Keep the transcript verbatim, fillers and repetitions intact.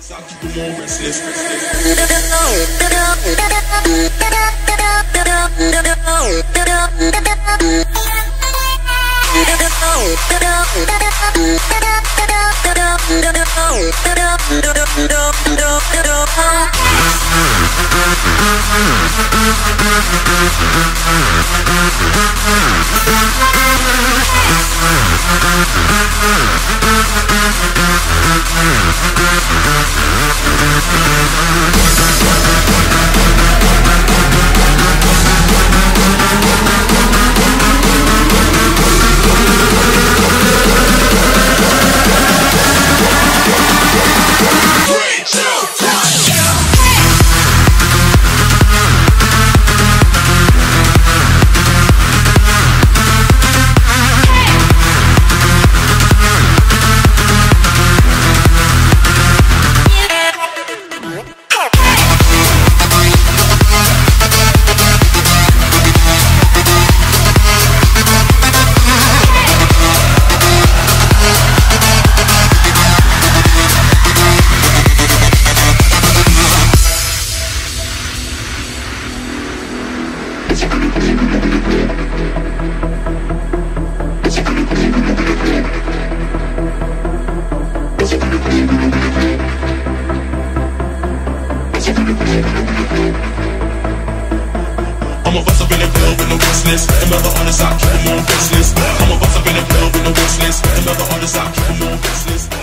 I'm a bust up in the bill with no guest list. Letting other artists out, keep them on guest list. I'm a bust up in the bill with no guest list. Letting other artists out, keep them on guest list.